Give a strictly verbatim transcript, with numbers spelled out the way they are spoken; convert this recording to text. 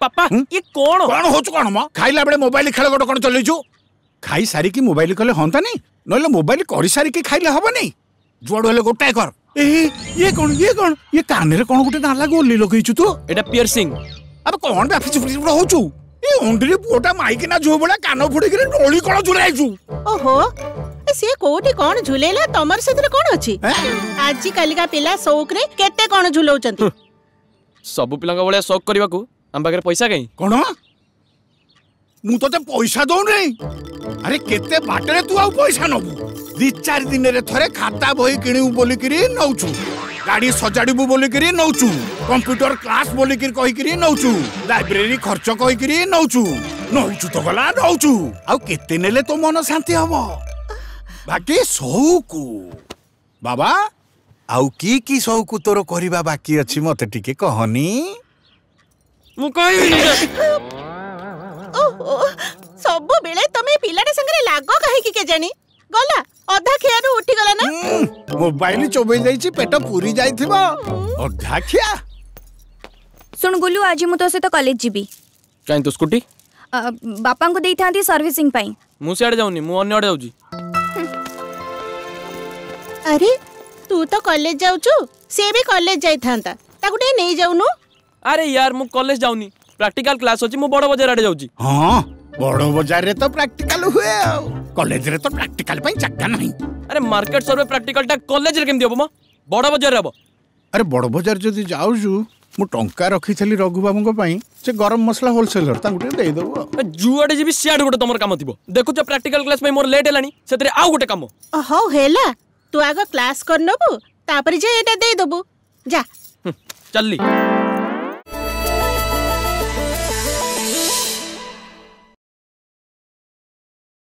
बापा ये कौन कौन होचु कौन म खाइला बेले मोबाइल खेल गोटे कौन चलैछु खाई सारी की मोबाइल कले हंता नहीं नले मोबाइल करी सारी की खाइले हबो नहीं जुआड़ हेले गोटाए कर ए ये कौन ये कौन ये कान रे कौन गोटे नाला गोली लगैछु तू एटा पियर्सिंग अब कौन बे फिच फिच होचु ए ओंडरी पोटा माइक ना जो बड़ा कान फुडी के डोली कोन झुलाइछु ओहो से कोठी कोन झुलेला तमर सेतरे कोन अछि आजि कालिका पिला शौक रे केते कोन झुलौचंती सब पिलांगा बळे शौक करबा को हम बागरे पैसा कहीं कोन मु तो ते पैसा दौ नहीं अरे केते बाटरे तू आ पैसा नबु दी चार दिन रे थरे खाता बही किणिउ बोली करी नौछु गाड़ी सजाड़बू बोली करी नौछु कंप्यूटर क्लास बोली करी कहि करी नौछु लाइब्रेरी खर्च कहि करी नौछु नौछु तो गला नौछु आ केते नेले तो मन शांति हबो बाकी सौकु बाबा आउ की की सौकु तोर करिबा बाकी अछि मते टिके कहनी मु कहिनी ओहो सब बेले तमे पिलाटे संगे लागो काहे की के जानी गला अधा खियारू उठी गला ना मोबाइल चोबई जाईची पेट पूरी जाईथिबो अधा खिया सुन गुलू आज मु तो से तो कॉलेज जीबी काई तो स्कूटी बापा को देई थांती सर्विसिंग पई मु से आडे जाउनी मु अन्य आडे जाउजी अरे तू तो कॉलेज जाउछु से भी कॉलेज जाई थांता ताकू डे नहीं जाउनु अरे यार मु कॉलेज जाउनी प्रैक्टिकल क्लास होची मु बड़ बाजार आडे जाउजी हां बड़ बाजार रे तो प्रैक्टिकल हुए कॉलेज रे तो प्रैक्टिकल पई जगह नहीं अरे मार्केट सर्वे प्रैक्टिकल टा कॉलेज रे केम दिबो म बड़ बाजार रे अरे बड़ बाजार जदी जाउजु मु टंका रखी थली रघु बाबू को पई से गरम मसला होलसेलर ता गुटे देई दबो जुआडे जीबी सियाड गुटे तमर काम थिबो देखु छ प्रैक्टिकल क्लास में मोर लेट हेलानी सेतरे आउ गुटे काम हो हेला तू आगे क्लास कर नबु तापर जे एटा दे दबु जा चलली